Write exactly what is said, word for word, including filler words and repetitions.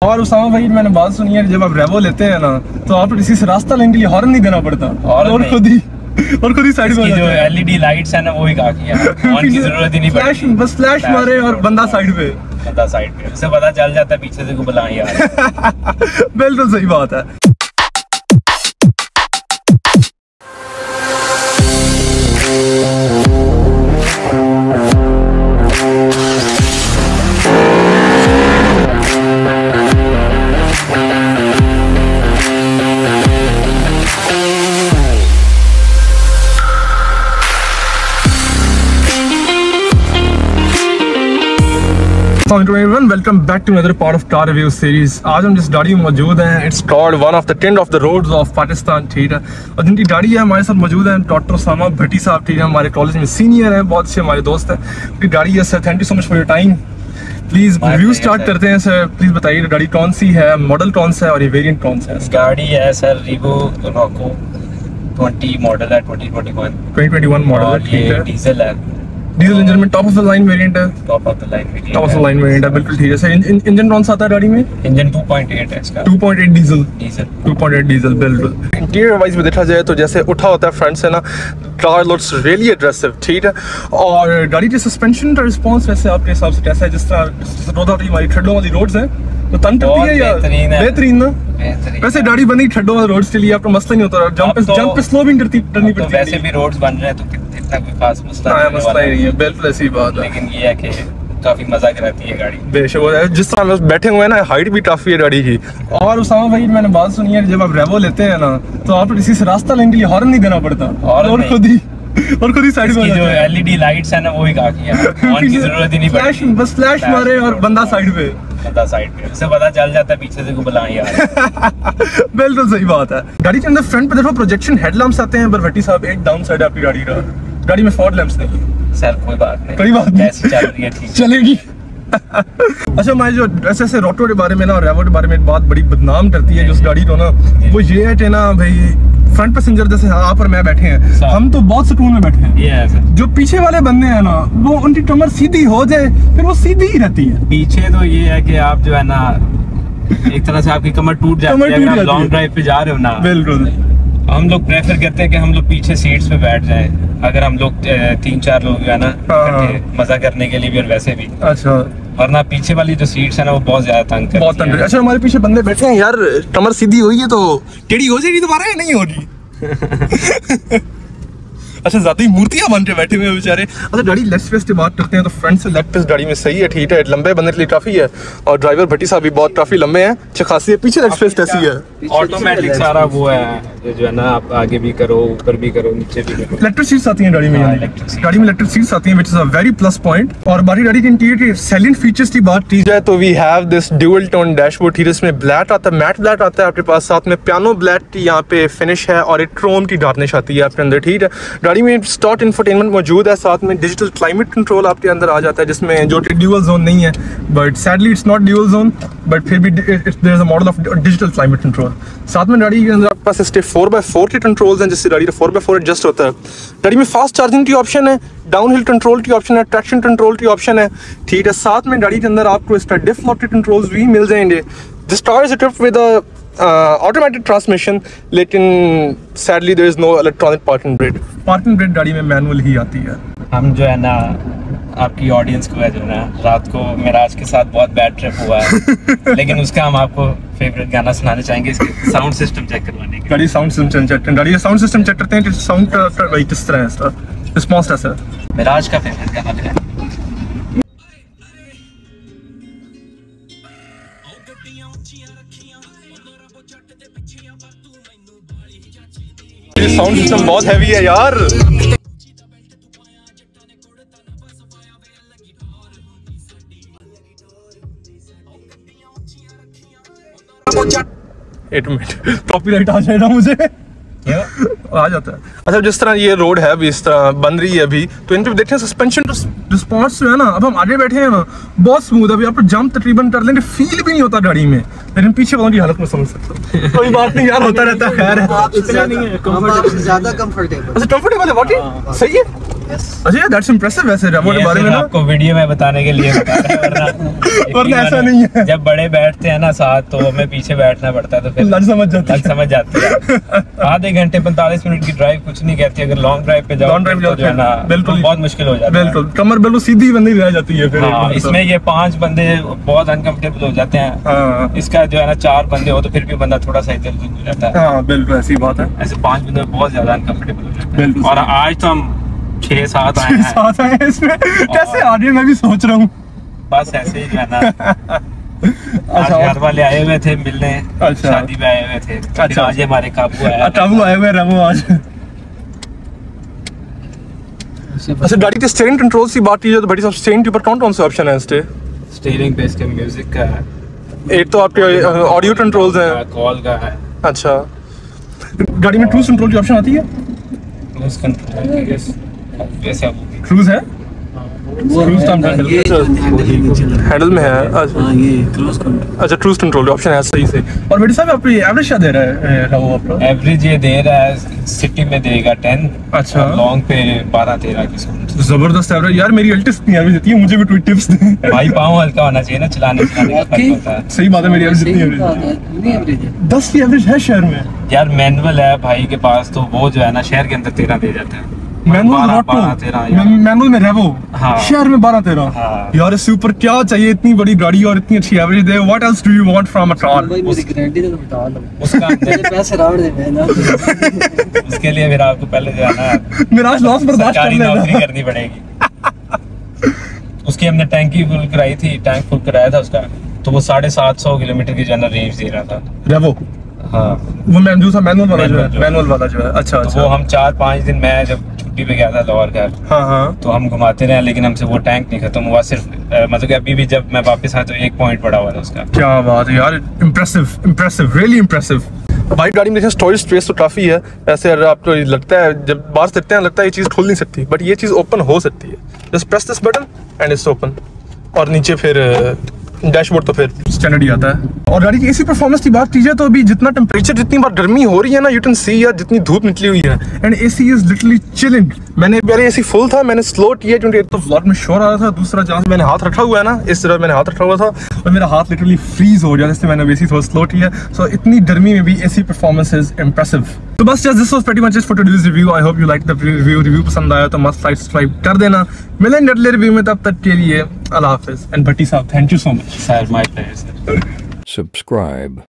और उसामा भाई मैंने बात सुनी है जब आप रेवो लेते हैं ना तो आप किसी से रास्ता लेने के लिए हॉर्न नहीं देना पड़ता और, और खुद ही और खुद ही साइड में जो एलईडी लाइट्स है ना वो ही काफी है, हॉर्न की जरूरत ही नहीं पड़ती, बस फ्लैश मारे और बंदा साइड पे बंदा साइड पे उसे पता चल जाता है पीछे से को बुला यार। बिल्कुल सही बात है। Welcome back to another part of car review series. आज हम जिस गाड़ी में मौजूद हैं it's called one of the tent of the roads of Pakistan, ठीक है। और जिनकी गाड़ी है हमारे साथ मौजूद है डॉक्टर उसामा भट्टी साहब, ठीक है, हमारे कॉलेज में सीनियर हैं, बहुत अच्छे हमारे दोस्त हैं। उनकी गाड़ी है sir, thank you so much for your time. Please review start करते हैं सर, प्लीज बताइए गाड़ी कौन सी है, मॉडल कौन सा है और ये वेरिएंट कौन सा है। गाड़ी है sir Revo Rocco twenty model है, twenty twenty one twenty twenty one model, ठीक है। डीजल है, डीजल इंजन में top of the line variant है, top of the line variant top of the line variant है, बिल्कुल ठीक है सर। इंजन कौन सा आता है गाड़ी में? इंजन टू पॉइंट एट है इसका, two point eight diesel diesel two point eight diesel, बिल्कुल। इंटीरियर वाइज में देखा जाए तो जैसे उठा होता है फ्रंट से ना, कार लुक्स रियली एग्रेसिव, ठीक है। और गाड़ी के सस्पेंशन का रिस्पांस वैसे आपके हिसाब से कैसा है? जिस तरह रोड हमारी ठड्डों वाली रोड्स हैं तो तंग करती है या बेहतरीन ना? वैसे गाड़ी बनी ठड्डों वाले रोड्स के लिए आपका मसला नहीं होता, जंप जंप पे स्लो भी करती करनी पड़ती है। वैसे भी रोड्स बन रहे हैं तो इतना कोई खास मसला मसला ही नहीं है, बिल्कुल ऐसी बात है। लेकिन ये है कि काफी मजा कराती है गाड़ी, बेशक वो है। जिस तरह हम बैठे हुए हैं ना, हाइट भी काफी है गाड़ी की। और उसामा भाई मैंने बात सुनी है जब आप रेवो लेते हैं ना तो आप किसी से रास्ता लेने के लिए हॉर्न नहीं देना पड़ता और, और खुद ही और खुद ही साइड में जो एलईडी लाइट्स है ना वो ही काफी है, हॉर्न की जरूरत ही नहीं पड़ती, बस फ्लैश मारे और बंदा साइड पे बंदा साइड पे उसे पता चल जाता है पीछे से को बुला यार। बिल्कुल सही बात है। गाड़ी के अंदर फ्रंट पे देखो प्रोजेक्शन हेडलैम्प्स आते हैं, पर भट्टी साहब एक डाउन साइड है आपकी गाड़ी का, गाड़ी में फॉग लैंप्स नहीं। सर कोई बात नहीं, कोई बात नहीं, ऐसी चल रही है, ठीक चलेगी। अच्छा मैं जो ऐसे ऐसे रोटो के बारे में ना, रेवो के बारे में एक बात बड़ी बदनाम करती है जो उस गाड़ी को ना, वो ये है कि ना भाई फ्रंट पैसेंजर जैसे आप और मैं बैठे हैं, हम तो बहुत सुकून में बैठे हैं, yes, जो पीछे वाले बंदे हैं ना वो उनकी कमर सीधी हो जाए फिर वो सीधी ही रहती है। पीछे तो ये है कि आप जो है ना एक तरह से आपकी कमर टूट जाती है अगर आप लॉन्ग ड्राइव पे जा रहे हो ना। बिल्कुल हम लोग प्रेफर करते हैं कि हम लोग पीछे सीट्स पे बैठ जाएं, अगर हम लोग तीन चार लोग है ना मजा करने के लिए भी और वैसे भी। अच्छा, और ना पीछे वाली जो सीट्स है ना वो बहुत ज्यादा तंग करती बहुत तंग। अच्छा हमारे पीछे बंदे बैठे हैं यार, कमर सीधी हुई है तो टेढ़ी हो जाएगी दोबारा या नहीं होगी? अच्छा ज्यादा ही मूर्तियां बन के बैठे हुए बेचारे। अच्छा गाड़ी लेग स्पेस की बात करते हैं तो फ्रंट से लेग स्पेस गाड़ी में सही है, ठीक है, लंबे बंदे के लिए काफी है और ड्राइवर भट्टी साहब भी बहुत काफी लंबे हैं, अच्छा खासी है। पीछे लेग स्पेस कैसी है? ऑटोमेटिक सारा वो है जो है ना, आप आगे भी करो ऊपर भी करो नीचे भी करो। इलेक्ट्रिक सीट्स आती हैं गाड़ी में, गाड़ी में इलेक्ट्रिक सीट्स आती हैं which is a very plus point. और बाकी गाड़ी के इंटीरियर के सैलेंट फीचर्स की बात की जाए तो we have this dual tone dashboard, ठीक है, इसमें ब्लैक आता है, मैट ब्लैक आता है आपके पास, साथ में पियानो ब्लैक की यहाँ पे फिनिश है और एक क्रोम की गार्निश आती है आपके अंदर, ठीक है। गाड़ी में स्टॉक इंफोटेनमेंट मौजूद है, साथ में डिजिटल क्लाइमेट कंट्रोल आपके अंदर आ जाता है जिसमें जो ड्यूअल जोन नहीं है, but sadly it's not dual zone, but फिर भी there is a model of digital climate control. साथ में गाड़ी के अंदर आपके पास स्टेप फोर बाय फोर के कंट्रोल्स हैं जिससे गाड़ी का फोर बाय फोर एडजस्ट होता है। गाड़ी में फास्ट चार्जिंग की ऑप्शन है, डाउन हिल कंट्रोल की ऑप्शन है, ट्रैक्शन कंट्रोल की ऑप्शन है, ठीक है। साथ में गाड़ी के अंदर आपको इसका डिफ लॉक के कंट्रोल्स भी मिल जाएंगे। This car is equipped with a automatic transmission, लेकिन sadly there is no electronic parking brake. Parking brake गाड़ी में मैनुअल ही आती है। हम जो है ना आपकी ऑडियंस को है जो ना, रात को मेराज के साथ बहुत बैड ट्रिप हुआ है लेकिन उसका हम आपको फेवरेट गाना सुनाने चाहेंगे, इसके साउंड सिस्टम चेक करवाने के। गाड़ी साउंड सिस्टम चेक करते हैं, गाड़ी का साउंड सिस्टम चेक करते हैं कि साउंड का भाई किस तरह है, इसका रिस्पांस कैसा है। मेराज का फेवरेट गाना है ये साउंड सिस्टम बहुत हैवी है यार। एक मिनट कॉपीराइट आ जाएगा मुझे। आ जाता है। अच्छा जिस तरह ये रोड है अभी इस तरह बन रही है अभी, तो इन पे देखते हैं सस्पेंशन रिस्पांस जो है ना, अब हम आगे बैठे हैं ना बहुत स्मूथ, अभी आप जंप तकरीबन कर लेंगे, फील भी नहीं होता गाड़ी में, लेकिन पीछे वालों की हालत में समझ सकते हो। कोई बात नहीं यार, होता रहता है, खैर है, इतना नहीं है, ज्यादा कंफर्टेबल। अच्छा कंफर्टेबल है, वाकई सही है। अच्छा यार दैट्स इंप्रेसिव वैसे रेवो के बारे में ना आपको वीडियो में बताने के लिए बता रहा हूं, वरना वरना ऐसा नहीं है। जब बड़े बैठते हैं ना साथ तो हमें पीछे बैठना पड़ता है तो फिर लग समझ जाती है समझ जाते हैं। आधे घंटे पैंतालीस मिनट की ड्राइव कुछ नहीं कहती, अगर लॉन्ग ड्राइव पे जाओ लॉन्ग ड्राइव तो जो है ना बिल्कुल बहुत मुश्किल हो जाता है। बिल्कुल कमर बिल्कुल सीधी बंदी रह जाती है फिर। हाँ, इसमें ये पांच बंदे बहुत अनकंफर्टेबल हो जाते हैं। हाँ। इसका जो है ना चार बंदे हो तो फिर भी बंदा थोड़ा सा इधर उधर हो जाता है। हाँ बिल्कुल ऐसी बात है। ऐसे पांच बंदे बहुत ज्यादा अनकंफर्टेबल हो जाते हैं। और आज तो हम छह सात आए हैं। सात आए हैं इसमें कैसे आ रही है मैं भी सोच रहा हूँ। बस ऐसे ही जो है ना अच्छा घर वाले आए हुए थे मिलने। अच्छा शादी में आए हुए थे। अच्छा आज हमारे काबू आया काबू आए हुए रेवो आज। अच्छा गाड़ी के स्टीयरिंग कंट्रोल्स की बात की जाए तो बड़ी सब स्टीयरिंग के ऊपर कौन कौन से ऑप्शन है इसके? स्टीयरिंग पे इसके म्यूजिक का है, एक तो आपके ऑडियो कंट्रोल्स हैं, कॉल का है। अच्छा गाड़ी में क्रूज कंट्रोल की ऑप्शन आती है? क्रूज कंट्रोल जैसा क्रूज है हैंडल में है। अच्छा ये क्रूज कंट्रोल। अच्छा क्रूज कंट्रोल ऑप्शन है सही से। और बेटे साहब आपको एवरेज क्या दे रहा है वो आपका? एवरेज ये दे रहा है सिटी में देगा टेन। अच्छा लॉन्ग पे बारह तेरह की। जबरदस्त एवरेज यार। मेरी अल्टिस इतनी एवरेज देती है, मुझे भी कोई टिप्स दे भाई। पाँव हल्का होना चाहिए ना चलाने चलाने का फर्क होता है। सही बात है। मेरी एवरेज इतनी एवरेज दस की एवरेज है शहर में यार। मैनुअल है भाई के पास तो वो जो है ना शहर के अंदर तेरह दे जाता है। मैनुअल मैनुअल में रेवो शहर में बारह तेरह। यार इससे ऊपर क्या चाहिए? इतनी बड़ी गाड़ी और इतनी अच्छी एवरेज दे। What else do you want from a car? उसका पैसे राउंड दे ना उसके लिए फिर आपको पहले जो है ना मेरा लॉस बर्दाश्त कर लेना नौकरी करनी पड़ेगी। उसकी हमने टैंकी फुल कराई थी, टैंक फुल कराया था उसका, तो वो साढ़े सात सौ किलोमीटर की जनरल रेंज दे रहा था रेवो। हाँ वो मैं दूसरा मैनुअल वाला जो है मैनुअल वाला जो है। अच्छा अच्छा। वो हम चार पाँच दिन मैं जब छुट्टी पे गया था लाहौर घर। हाँ हाँ। तो हम घुमाते रहे लेकिन हमसे वो टैंक नहीं खत्म हुआ। सिर्फ मतलब कि अभी भी जब मैं वापस आया तो एक पॉइंट पड़ा हुआ था उसका। क्या बात है यार। Impressive impressive really impressive. भाई गाड़ी में स्टोरेज स्पेस तो काफी है। ऐसे अगर आपको लगता है जब बाहर से हैं लगता है ये चीज़ खोल नहीं सकती, बट ये चीज़ ओपन हो सकती है। Just press this button and it's open. और नीचे फिर डैशबोर्ड तो फिर स्टैंडर्ड ही आता है। और गाड़ी की एसी परफॉर्मेंस की बात की जाए तो अभी जितना टेम्परेचर जितनी बार गर्मी हो रही है ना, यू कैन सी यार जितनी धूप निकली हुई है and AC is literally chilling. मैंने पहले एसी फुल था, मैंने स्लो किया क्योंकि एक तो व्लॉग में शोर आ रहा था, दूसरा जहाँ से मैंने हाथ रखा हुआ है ना इस तरह मैंने हाथ रखा हुआ था और मेरा हाथ लिटरली फ्रीज हो गया, इसलिए मैंने एसी थोड़ा स्लो किया। सो इतनी गर्मी में भी एसी परफॉर्मेंस इज इम्प्रेसिव। तो बस just this was pretty much just for today's review. I hope you like the review. Review पसंद आया तो मस्ट लाइक सब्सक्राइब कर देना। मिलेंगे अगले रिव्यू में, तब तक के लिए अल्लाह हाफिज। एंड भट्टी साहब thank you so much. Sir my pleasure. Subscribe.